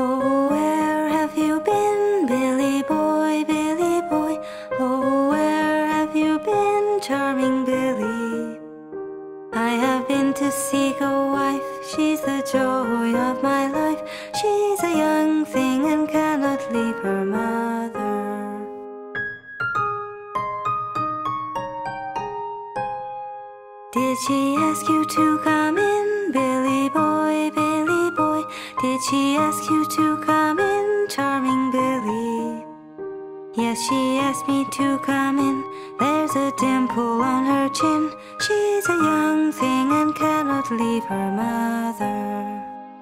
Oh, where have you been, Billy boy, Billy boy? Oh, where have you been, charming Billy? I have been to seek a wife, she's the joy of my life. She's a young thing and cannot leave her mother. Did she ask you to come in, Billy boy, Billy boy? Did she ask you to come in, charming Billy? Yes, she asked me to come in. There's a dimple on her chin. She's a young thing and cannot leave her mother.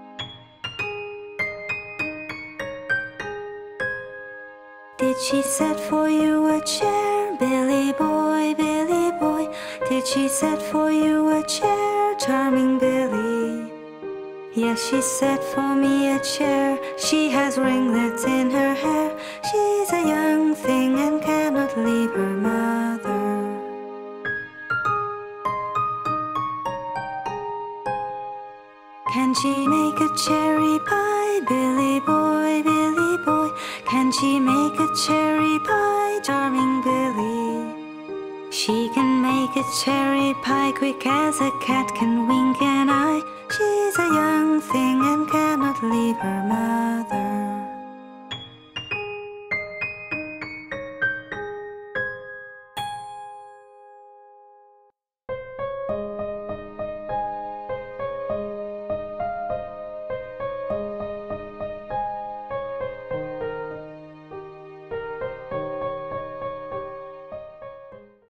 Did she set for you a chair, Billy boy, Billy boy? Did she set for you a chair, charming Billy? Yes, she set for me a chair. She has ringlets in her hair. She's a young thing and cannot leave her mother. Can she make a cherry pie, Billy boy, Billy boy? Can she make a cherry pie, charming Billy? She can make a cherry pie quick as a cat can wink an eye. She's a young thing and cannot leave her mother.